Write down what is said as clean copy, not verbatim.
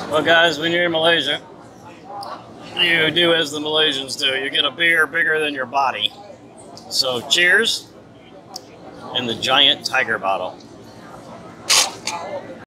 Well, guys, when you're in Malaysia, you do as the Malaysians do. You get a beer bigger than your body. So cheers in the giant tiger bottle.